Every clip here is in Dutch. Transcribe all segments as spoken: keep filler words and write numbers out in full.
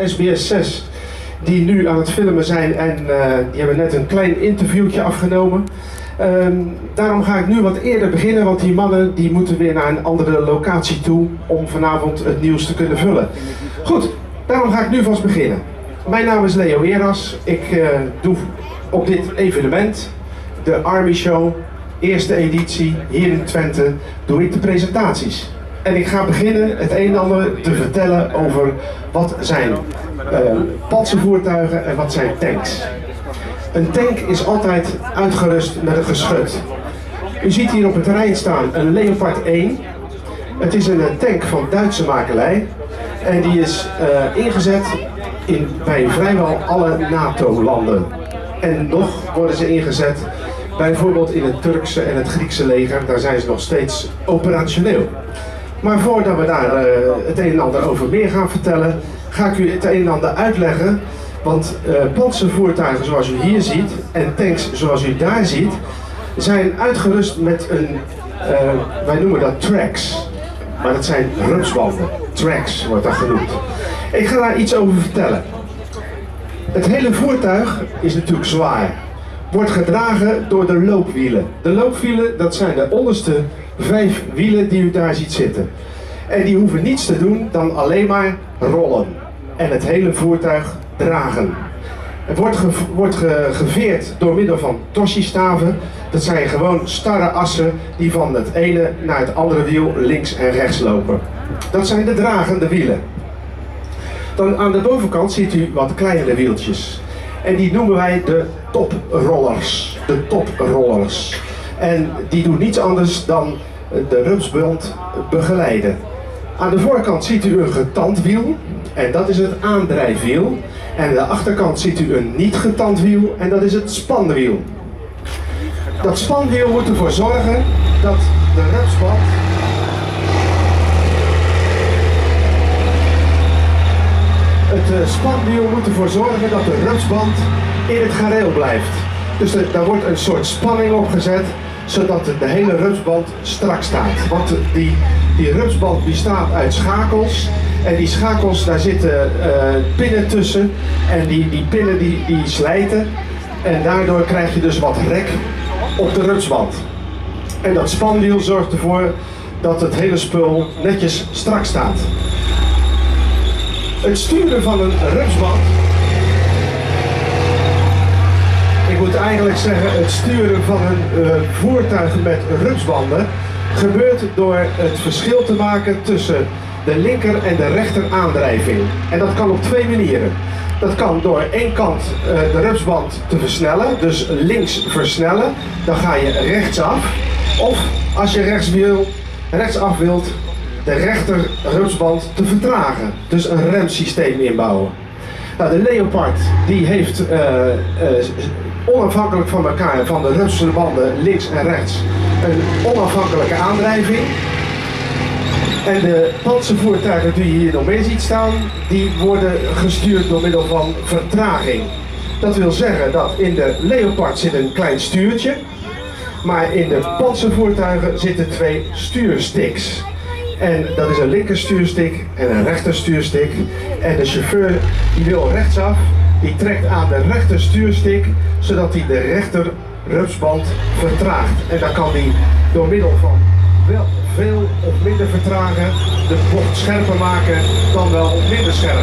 S B S zes die nu aan het filmen zijn en uh, die hebben net een klein interviewtje afgenomen. Um, daarom ga ik nu wat eerder beginnen, want die mannen die moeten weer naar een andere locatie toe om vanavond het nieuws te kunnen vullen. Goed, daarom ga ik nu vast beginnen. Mijn naam is Leo Eras. Ik uh, doe op dit evenement, de Army Show, eerste editie, hier in Twente, doe ik de presentaties. En ik ga beginnen het een en ander te vertellen over wat zijn uh, pantservoertuigen en wat zijn tanks. Een tank is altijd uitgerust met een geschut. U ziet hier op het terrein staan een Leopard één. Het is een tank van Duitse makelij en die is uh, ingezet in, bij vrijwel alle NATO-landen. En nog worden ze ingezet bijvoorbeeld in het Turkse en het Griekse leger, daar zijn ze nog steeds operationeel. Maar voordat we daar uh, het een en ander over meer gaan vertellen, ga ik u het een en ander uitleggen. Want uh, pantservoertuigen zoals u hier ziet en tanks zoals u daar ziet, zijn uitgerust met een, uh, wij noemen dat tracks. Maar dat zijn rupsbanden. Tracks wordt dat genoemd. Ik ga daar iets over vertellen. Het hele voertuig is natuurlijk zwaar. Wordt gedragen door de loopwielen. De loopwielen, dat zijn de onderste vijf wielen die u daar ziet zitten. En die hoeven niets te doen dan alleen maar rollen. En het hele voertuig dragen. Het wordt, ge wordt ge geveerd door middel van torsiestaven. Dat zijn gewoon starre assen die van het ene naar het andere wiel links en rechts lopen. Dat zijn de dragende wielen. Dan aan de bovenkant ziet u wat kleinere wieltjes. En die noemen wij de toprollers. De toprollers. En die doen niets anders dan de rupsband begeleiden. Aan de voorkant ziet u een getand wiel. En dat is het aandrijfwiel. En aan de achterkant ziet u een niet getand wiel. En dat is het spanwiel. Dat spanwiel moet ervoor zorgen dat de rupsband Het spanwiel moet ervoor zorgen dat de rupsband in het gareel blijft. Dus er, daar wordt een soort spanning op gezet, zodat de, de hele rupsband strak staat. Want die, die rupsband bestaat uit schakels. En die schakels, daar zitten uh, pinnen tussen. En die, die pinnen die, die slijten. En daardoor krijg je dus wat rek op de rupsband. En dat spanwiel zorgt ervoor dat het hele spul netjes strak staat. Het sturen van een rupsband, ik moet eigenlijk zeggen het sturen van een uh, voertuig met rupsbanden gebeurt door het verschil te maken tussen de linker en de rechter aandrijving. En dat kan op twee manieren. Dat kan door één kant uh, de rupsband te versnellen, dus links versnellen, dan ga je rechtsaf. Of als je rechts wil, rechtsaf wilt, de rechter rupsband te vertragen. Dus een remsysteem inbouwen. Nou, de Leopard die heeft uh, uh, onafhankelijk van elkaar, van de rupsbanden links en rechts, een onafhankelijke aandrijving. En de pantservoertuigen die je hier nog meer ziet staan, die worden gestuurd door middel van vertraging. Dat wil zeggen dat in de Leopard zit een klein stuurtje, maar in de pantservoertuigen zitten twee stuursticks. En dat is een linker stuurstick en een rechter stuurstick. En de chauffeur die wil rechtsaf, die trekt aan de rechter stuurstick, zodat hij de rechter rupsband vertraagt. En dan kan hij door middel van wel veel of minder vertragen de bocht scherper maken dan wel of minder scherp.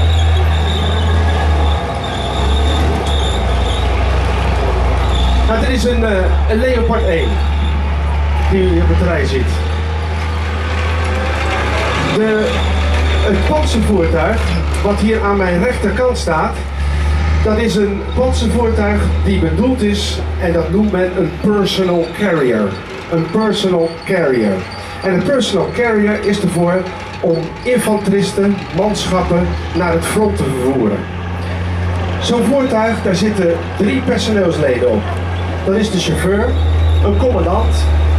Nou, dit is een, uh, een Leopard één die u op het terrein ziet. De, het pantservoertuig wat hier aan mijn rechterkant staat, dat is een pantservoertuig die bedoeld is en dat noemt men een personal carrier. Een personal carrier. En een personal carrier is ervoor om infanteristen, manschappen naar het front te vervoeren. Zo'n voertuig, daar zitten drie personeelsleden op. Dat is de chauffeur, een commandant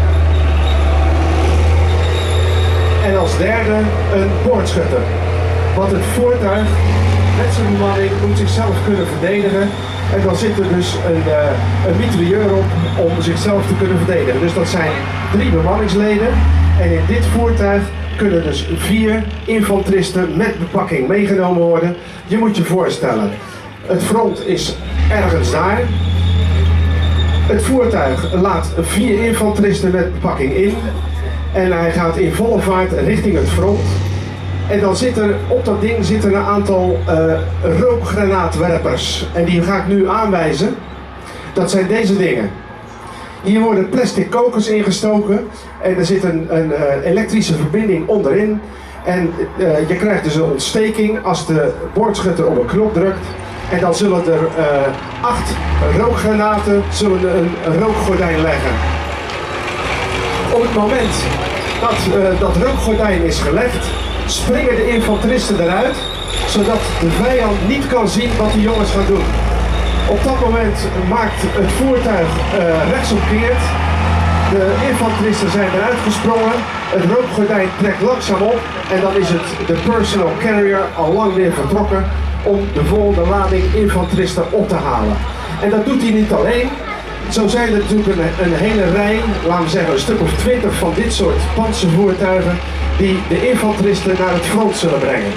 en als derde een boordschutter. Want het voertuig met zijn bemanning moet zichzelf kunnen verdedigen. En dan zit er dus een, uh, een mitrailleur op om zichzelf te kunnen verdedigen. Dus dat zijn drie bemanningsleden. En in dit voertuig kunnen dus vier infanteristen met bepakking meegenomen worden. Je moet je voorstellen, het front is ergens daar. Het voertuig laat vier infanteristen met bepakking in. En hij gaat in volle vaart richting het front. En dan zit er op dat ding zitten een aantal uh, rookgranaatwerpers. En die ga ik nu aanwijzen. Dat zijn deze dingen. Hier worden plastic kokers ingestoken. En er zit een, een uh, elektrische verbinding onderin. En uh, je krijgt dus een ontsteking als de boordschutter op een knop drukt. En dan zullen er uh, acht rookgranaten zullen een, een rookgordijn leggen. Op het moment dat uh, dat rookgordijn is gelegd, springen de infanteristen eruit, zodat de vijand niet kan zien wat die jongens gaan doen. Op dat moment maakt het voertuig uh, rechtsomkeert. De infanteristen zijn eruit gesprongen. Het rookgordijn trekt langzaam op en dan is het de personal carrier al lang weer vertrokken om de volgende lading infanteristen op te halen. En dat doet hij niet alleen. Zo zijn er natuurlijk een, een hele rij, laten we zeggen een stuk of twintig van dit soort pantservoertuigen die de infanteristen naar het front zullen brengen.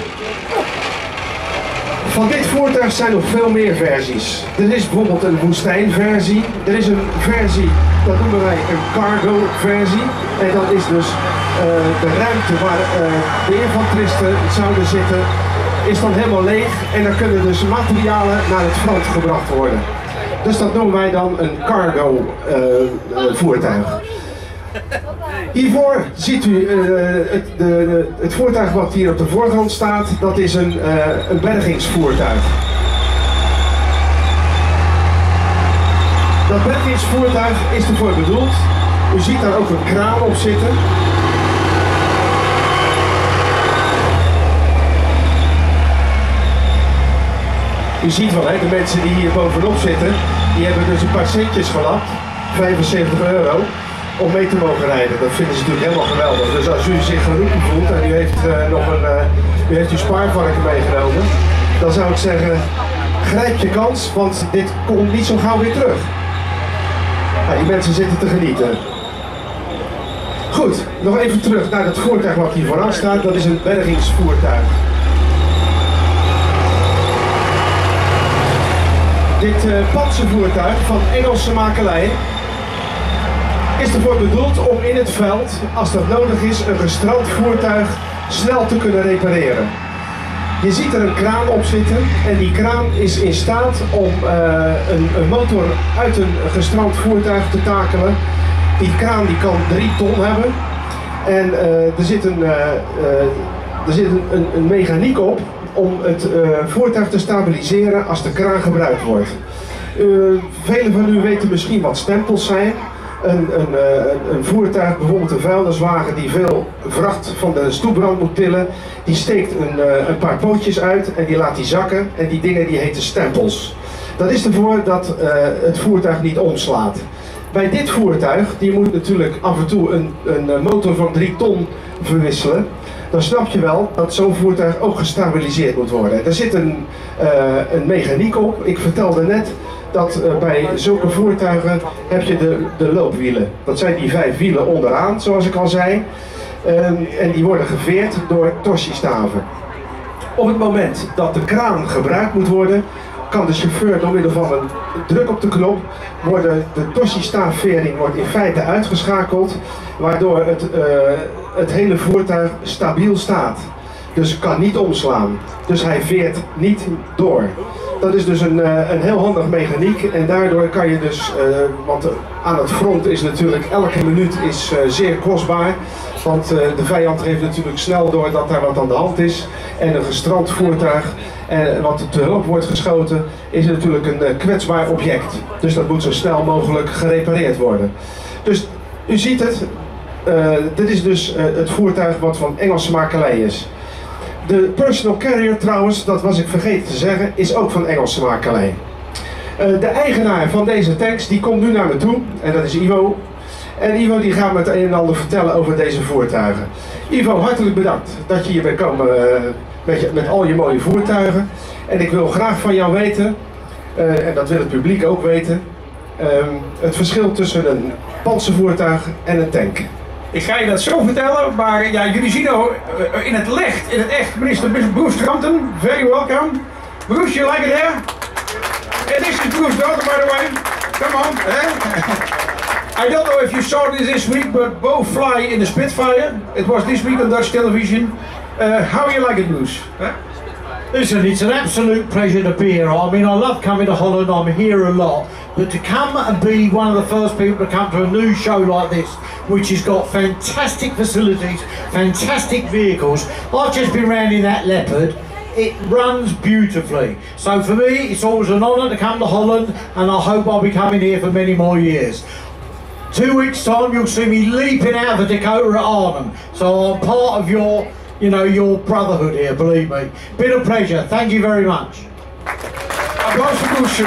Van dit voertuig zijn nog veel meer versies. Er is bijvoorbeeld een woestijnversie. Er is een versie, dat noemen wij een cargo versie. En dat is dus uh, de ruimte waar uh, de infanteristen zouden zitten, is dan helemaal leeg. En dan kunnen dus materialen naar het front gebracht worden. Dus dat noemen wij dan een cargo uh, uh, voertuig. Hiervoor ziet u uh, het, de, de, het voertuig wat hier op de voorgrond staat, dat is een, uh, een bergingsvoertuig. Dat bergingsvoertuig is ervoor bedoeld. U ziet daar ook een kraan op zitten. U ziet wel, hè, de mensen die hier bovenop zitten, die hebben dus een paar centjes gelapt, vijfenzeventig euro, om mee te mogen rijden. Dat vinden ze natuurlijk helemaal geweldig. Dus als u zich geroepen voelt en u heeft uh, nog een, uh, u heeft uw spaarvarken meegenomen, dan zou ik zeggen, grijp je kans, want dit komt niet zo gauw weer terug. Nou, die mensen zitten te genieten. Goed, nog even terug naar het voertuig wat hier vooraan staat, dat is een bergingsvoertuig. Dit uh, pantservoertuig van Engelse makelij is ervoor bedoeld om in het veld, als dat nodig is, een gestrand voertuig snel te kunnen repareren. Je ziet er een kraan op zitten en die kraan is in staat om uh, een, een motor uit een gestrand voertuig te takelen. Die kraan die kan drie ton hebben en uh, er zit een, uh, uh, er zit een, een, een mechaniek op om het uh, voertuig te stabiliseren als de kraan gebruikt wordt. Uh, velen van u weten misschien wat stempels zijn. Een, een, uh, een voertuig, bijvoorbeeld een vuilniswagen die veel vracht van de stoepbrand moet tillen, die steekt een, uh, een paar pootjes uit en die laat die zakken en die dingen die heten stempels. Dat is ervoor dat uh, het voertuig niet omslaat. Bij dit voertuig, die moet natuurlijk af en toe een, een motor van drie ton verwisselen. Dan snap je wel dat zo'n voertuig ook gestabiliseerd moet worden. Er zit een, uh, een mechaniek op. Ik vertelde net dat uh, bij zulke voertuigen heb je de, de loopwielen. Dat zijn die vijf wielen onderaan, zoals ik al zei. Um, en die worden geveerd door torsiestaven. Op het moment dat de kraan gebruikt moet worden, kan de chauffeur door middel van een druk op de knop worden de torsiestaaffering wordt in feite uitgeschakeld, waardoor het, uh, het hele voertuig stabiel staat. Dus kan niet omslaan. Dus hij veert niet door. Dat is dus een, uh, een heel handig mechaniek en daardoor kan je dus, uh, want aan het front is natuurlijk elke minuut is, uh, zeer kostbaar. Want uh, de vijand heeft natuurlijk snel door dat daar wat aan de hand is. En een gestrand voertuig en wat te hulp wordt geschoten is natuurlijk een uh, kwetsbaar object. Dus dat moet zo snel mogelijk gerepareerd worden. Dus u ziet het, uh, dit is dus uh, het voertuig wat van Engelse makelij is. De personal carrier trouwens, dat was ik vergeten te zeggen, is ook van Engelse makelij. Uh, de eigenaar van deze tanks die komt nu naar me toe en dat is Ivo. En Ivo die gaat me het een en ander vertellen over deze voertuigen. Ivo, hartelijk bedankt dat je hier bent komen uh, met, je, met al je mooie voertuigen. En ik wil graag van jou weten, uh, en dat wil het publiek ook weten, uh, het verschil tussen een pantservoertuig en een tank. Ik ga je dat zo vertellen, maar ja, jullie zien nou uh, in het licht, in het echt, minister Bruce Crampton, very welcome. Bruce, you like it here? And this is Bruce's daughter, by the way. Come on. Eh? I don't know if you saw this this week, but both fly in the Spitfire. It was this week on Dutch television. Uh, how you like it, Bruce? Eh? Listen, it's an absolute pleasure to be here. I mean, I love coming to Holland, I'm here a lot, but to come and be one of the first people to come to a new show like this, which has got fantastic facilities, fantastic vehicles. I've just been round in that Leopard. It runs beautifully. So for me, it's always an honour to come to Holland, and I hope I'll be coming here for many more years. Two weeks time, you'll see me leaping out of the Dakota at Arnhem. So I'm part of your you know, your brotherhood here, believe me. Been a pleasure, thank you very much. Applaus voor Koes.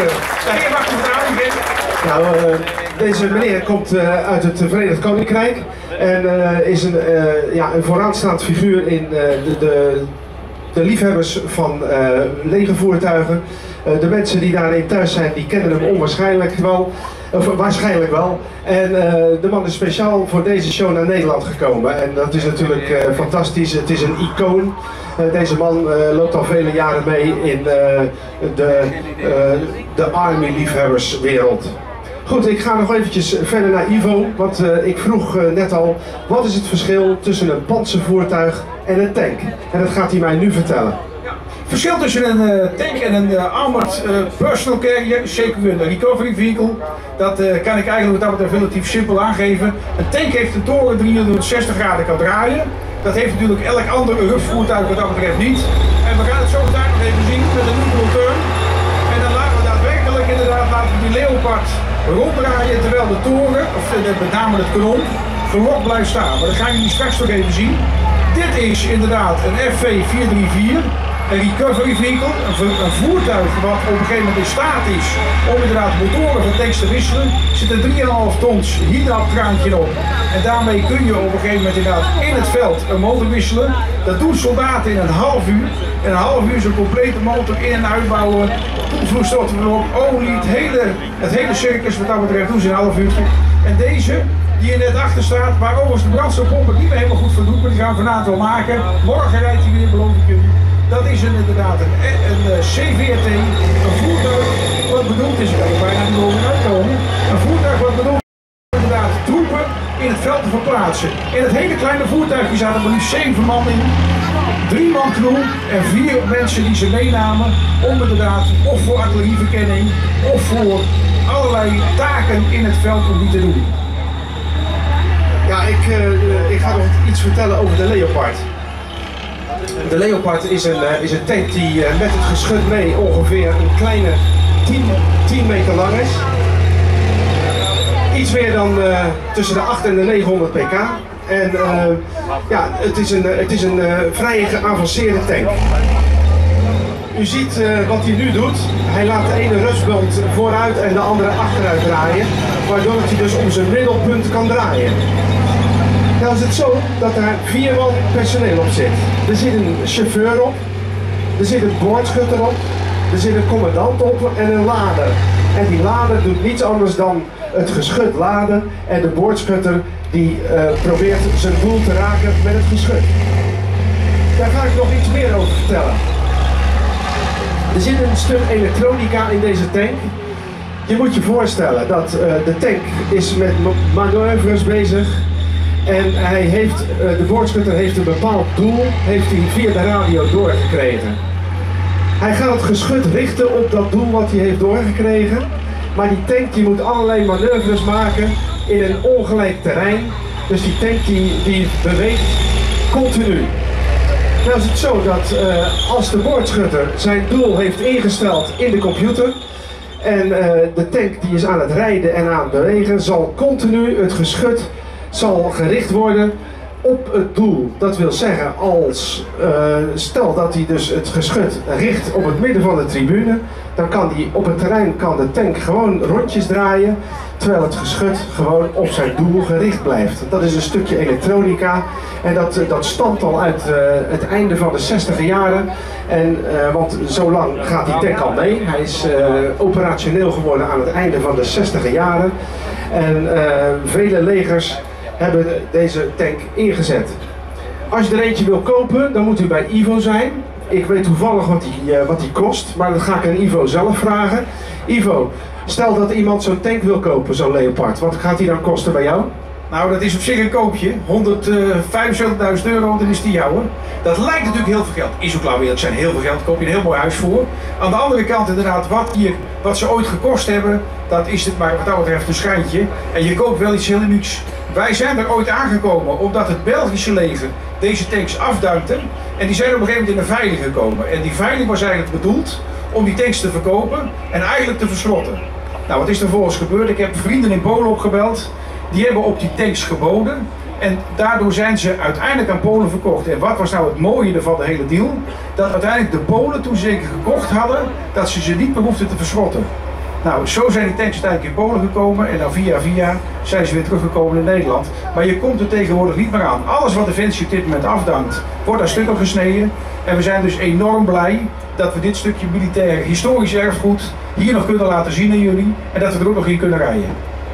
Nou, uh, deze meneer komt uh, uit het Verenigd Koninkrijk en uh, is een, uh, ja, een vooraanstaand figuur in uh, de, de, de liefhebbers van uh, legervoertuigen. Uh, de mensen die daarin thuis zijn, die kennen hem onwaarschijnlijk wel. Of waarschijnlijk wel. En uh, de man is speciaal voor deze show naar Nederland gekomen. En dat is natuurlijk uh, fantastisch. Het is een icoon. Uh, deze man uh, loopt al vele jaren mee in uh, de, uh, de Army-liefhebberswereld. Goed, ik ga nog eventjes verder naar Ivo. Want uh, ik vroeg uh, net al, wat is het verschil tussen een panzervoertuig en een tank? En dat gaat hij mij nu vertellen. Het verschil tussen een uh, tank en een uh, armored uh, personal carrier, zeker een recovery vehicle, dat uh, kan ik eigenlijk wat dat betreft relatief simpel aangeven. Een tank heeft een toren driehonderdzestig graden kan draaien. Dat heeft natuurlijk elk ander rupsvoertuig wat dat betreft niet. En we gaan het zo meteen nog even zien met een nieuwe turn. En dan laten we daadwerkelijk inderdaad laten we die Leopard ronddraaien terwijl de toren, of uh, met name het kanon, gelokt blijft staan. Maar dat gaan jullie straks nog even zien. Dit is inderdaad een F V vier drie vier. Een recovery vehicle, een, een voertuig wat op een gegeven moment in staat is om inderdaad motoren van tanks te wisselen. Er zit een drie komma vijf tons hydrauliekkraantje op. En daarmee kun je op een gegeven moment inderdaad in het veld een motor wisselen. Dat doen soldaten in een half uur. In een half uur zo'n complete motor in- en uitbouwen. Toevloeistorten erop, olie, het hele, het hele circus wat dat betreft doen ze in een half uurtje. En deze, die er net achter staat, waar overigens de brandstofpomp het niet meer helemaal goed voor doet, maar die gaan we vanavond wel maken. Morgen rijdt hij weer, beloof ik jullie. Dat is een, inderdaad een, een, een C veertig, een voertuig wat bedoeld is, ik kan er bijna niet over uitkomen, een voertuig wat bedoeld is inderdaad troepen in het veld te verplaatsen. In het hele kleine voertuigje zaten er nu zeven man in, drie man crew en vier mensen die ze meenamen om inderdaad of voor artillerieverkenning of voor allerlei taken in het veld om die te doen. Ja, ik, uh, ik ga nog iets vertellen over de Leopard. De Leopard is een, uh, is een tank die uh, met het geschut mee ongeveer een kleine tien meter lang is. Iets meer dan uh, tussen de acht en de negenhonderd pk. En uh, ja, het is een, het is een uh, vrij geavanceerde tank. U ziet uh, wat hij nu doet. Hij laat de ene rustbult vooruit en de andere achteruit draaien. Waardoor hij dus om zijn middelpunt kan draaien. Nou is het zo dat daar vier man personeel op zit. Er zit een chauffeur op, er zit een boordschutter op, er zit een commandant op en een lader. En die lader doet niets anders dan het geschut laden en de boordschutter die uh, probeert zijn doel te raken met het geschut. Daar ga ik nog iets meer over vertellen. Er zit een stuk elektronica in deze tank. Je moet je voorstellen dat uh, de tank is met manoeuvres bezig. En hij heeft, de boordschutter heeft een bepaald doel, heeft hij via de radio doorgekregen. Hij gaat het geschut richten op dat doel wat hij heeft doorgekregen. Maar die tank die moet allerlei manoeuvres maken in een ongelijk terrein. Dus die tank die, die beweegt continu. Nou is het zo dat uh, als de boordschutter zijn doel heeft ingesteld in de computer. En uh, de tank die is aan het rijden en aan het bewegen, zal continu het geschut zal gericht worden op het doel. Dat wil zeggen, als uh, stel dat hij dus het geschut richt op het midden van de tribune, dan kan hij op het terrein kan de tank gewoon rondjes draaien, terwijl het geschut gewoon op zijn doel gericht blijft. Dat is een stukje elektronica en dat, dat stamt al uit uh, het einde van de zestiger jaren. En, uh, want zo lang gaat die tank al mee. Hij is uh, operationeel geworden aan het einde van de zestiger jaren. En uh, vele legers hebben deze tank ingezet. Als je er eentje wil kopen, dan moet u bij Ivo zijn. Ik weet toevallig wat die, uh, wat die kost, maar dat ga ik aan Ivo zelf vragen. Ivo, stel dat iemand zo'n tank wil kopen, zo'n Leopard. Wat gaat die dan kosten bij jou? Nou, dat is op zich een koopje. honderdvijfenzeventigduizend euro, dan is die jouwe. Dat lijkt natuurlijk heel veel geld. Is ook laat zijn heel veel geld. Daar koop je een heel mooi huis voor. Aan de andere kant inderdaad, wat, hier, wat ze ooit gekost hebben, dat is het maar wat dat betreft een schijntje. En je koopt wel iets heel unieks. Wij zijn er ooit aangekomen omdat het Belgische leger deze tanks afduikte. En die zijn op een gegeven moment in een veiling gekomen. En die veiling was eigenlijk bedoeld om die tanks te verkopen en eigenlijk te verschrotten. Nou, wat is er vervolgens gebeurd? Ik heb vrienden in Polen opgebeld. Die hebben op die tanks geboden en daardoor zijn ze uiteindelijk aan Polen verkocht. En wat was nou het mooie van de hele deal? Dat uiteindelijk de Polen, toen ze zeker gekocht hadden, dat ze ze niet meer hoefden te verschrotten. Nou, zo zijn die tanks uiteindelijk in Polen gekomen en dan via via zijn ze weer teruggekomen in Nederland. Maar je komt er tegenwoordig niet meer aan. Alles wat Defensie op dit moment afdankt, wordt aan stukken gesneden. En we zijn dus enorm blij dat we dit stukje militair historisch erfgoed hier nog kunnen laten zien aan jullie. En dat we er ook nog in kunnen rijden.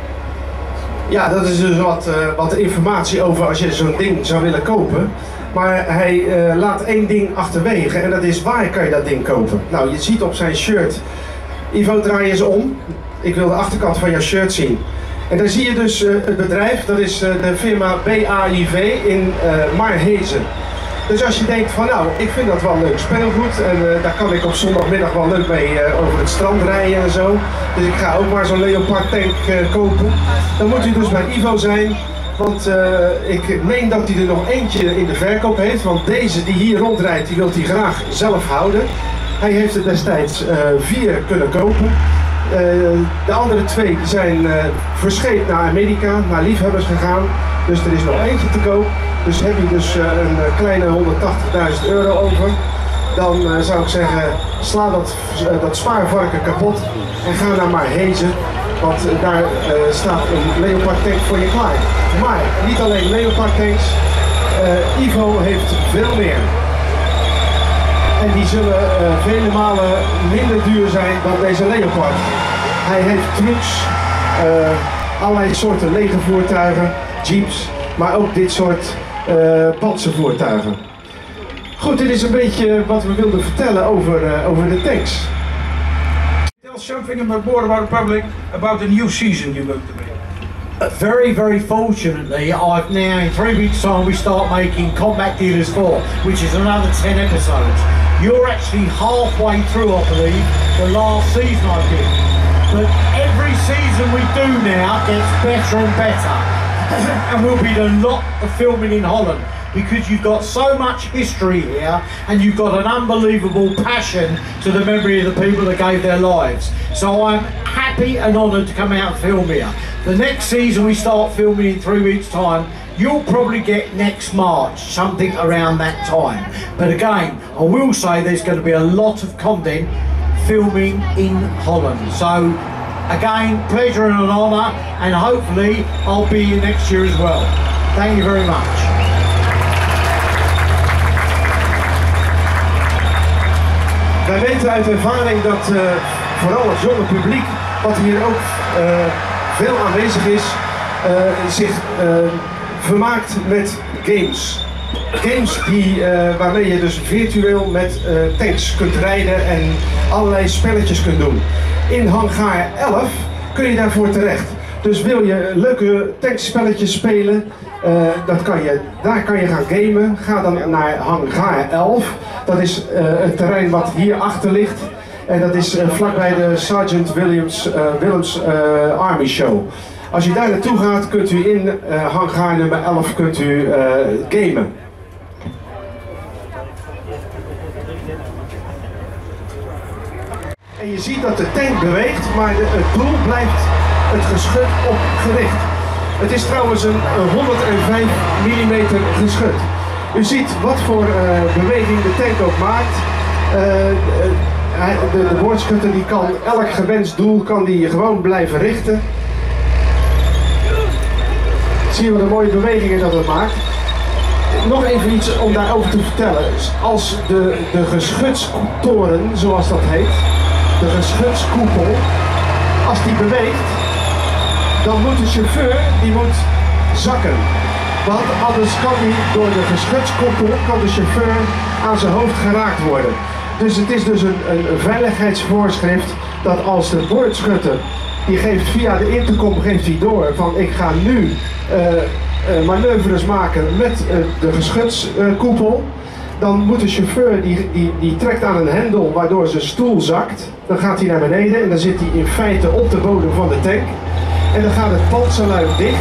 Ja, dat is dus wat, uh, wat informatie over als je zo'n ding zou willen kopen. Maar hij uh, laat één ding achterwege en dat is waar kan je dat ding kopen? Nou, je ziet op zijn shirt, Ivo, draai eens om. Ik wil de achterkant van jouw shirt zien. En daar zie je dus uh, het bedrijf, dat is uh, de firma B A I V in uh, Maarhezen. Dus als je denkt van nou, ik vind dat wel leuk speelgoed en uh, daar kan ik op zondagmiddag wel leuk mee uh, over het strand rijden en zo. Dus ik ga ook maar zo'n Leopard tank uh, kopen. Dan moet u dus bij Ivo zijn, want uh, ik meen dat hij er nog eentje in de verkoop heeft. Want deze die hier rondrijdt, die wil hij graag zelf houden. Hij heeft er destijds uh, vier kunnen kopen. Uh, de andere twee die zijn uh, verscheept naar Amerika, naar liefhebbers gegaan. Dus er is nog eentje te koop. Dus heb je dus uh, een kleine honderdtachtigduizend euro over. Dan uh, zou ik zeggen, sla dat, uh, dat spaarvarken kapot en ga naar Maarhezen. Want uh, daar uh, staat een Leopard tank voor je klaar. Maar niet alleen Leopard tanks, uh, Ivo heeft veel meer. En die zullen uh, vele malen minder duur zijn dan deze Leopard. Hij heeft trucks, uh, allerlei soorten legervoertuigen, jeeps, maar ook dit soort uh, panzervoertuigen. Goed, dit is een beetje wat we wilden vertellen over, uh, over de tanks. Tell something about Border Republic about the new season you're going to make. Uh, very, very fortunately, I've now, in three weeks' time, we start making Combat Dealers four, which is another ten episodes. You're actually halfway through, I believe, the last season I did. But every season we do now gets better and better. And we'll be doing a lot of filming in Holland because you've got so much history here and you've got an unbelievable passion to the memory of the people that gave their lives. So I'm happy and honoured to come out and film here. The next season we start filming in three weeks' time. You'll probably get next March, something around that time. But again, I will say there's going to be a lot of content filming in Holland. So again, pleasure and an honour, and hopefully I'll be here next year as well. Thank you very much. Wij weten uit ervaring dat uh, vooral het jonge publiek, wat hier ook uh, veel aanwezig is, uh, zich uh, vermaakt met games. Games die, uh, waarmee je dus virtueel met uh, tanks kunt rijden en allerlei spelletjes kunt doen. In hangar elf kun je daarvoor terecht. Dus wil je leuke tankspelletjes spelen, uh, dat kan je, daar kan je gaan gamen. Ga dan naar hangar elf. Dat is uh, het terrein wat hier achter ligt. En dat is uh, vlakbij de Sergeant Williams, uh, Willems uh, Army Show. Als je daar naartoe gaat, kunt u in uh, hangar nummer elf kunt u, uh, gamen. En je ziet dat de tank beweegt, maar de, het doel blijft het geschut op gericht. Het is trouwens een, een honderdvijf millimeter geschut. U ziet wat voor uh, beweging de tank ook maakt. Uh, de, de boordschutter die kan elk gewenst doel kan die gewoon blijven richten. Zie je wat een mooie bewegingen dat het maakt. Nog even iets om daarover te vertellen. Als de, de geschutstoren, zoals dat heet, de geschutskoepel, als die beweegt, dan moet de chauffeur, die moet zakken. Want anders kan hij door de geschutskoepel, kan de chauffeur aan zijn hoofd geraakt worden. Dus het is dus een, een, een veiligheidsvoorschrift dat als de boordschutter, die geeft via de intercom geeft hij door van ik ga nu uh, uh, manoeuvres maken met uh, de geschutskoepel. Dan moet de chauffeur, die, die, die trekt aan een hendel waardoor zijn stoel zakt. Dan gaat hij naar beneden en dan zit hij in feite op de bodem van de tank. En dan gaat het pantserluik dicht.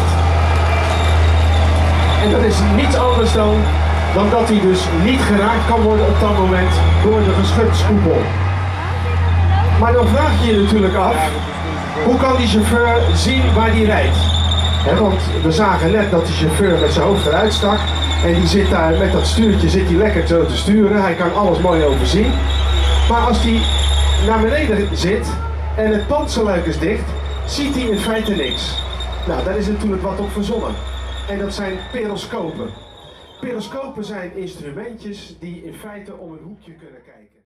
En dat is niets anders dan, dan dat hij dus niet geraakt kan worden op dat moment door de geschutskoepel. Maar dan vraag je je natuurlijk af, hoe kan die chauffeur zien waar hij rijdt? He, want we zagen net dat de chauffeur met zijn hoofd eruit stak. En die zit daar met dat stuurtje zit hij lekker zo te sturen. Hij kan alles mooi overzien. Maar als hij naar beneden zit en het pantserluik is dicht, ziet hij in feite niks. Nou, daar is natuurlijk wat op verzonnen. En dat zijn periscopen. Periscopen zijn instrumentjes die in feite om een hoekje kunnen kijken.